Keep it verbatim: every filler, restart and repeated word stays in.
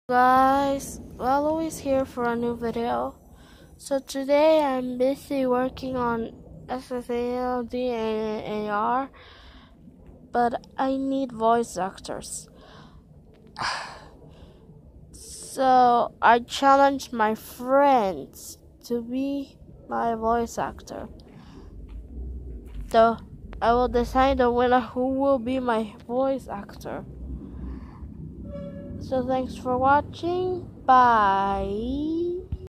Guys, Lalo is here for a new video. So today I'm busy working on S S A L D and A R, but I need voice actors. So I challenged my friends to be my voice actor. So I will decide the winner who will be my voice actor. So thanks for watching. Bye.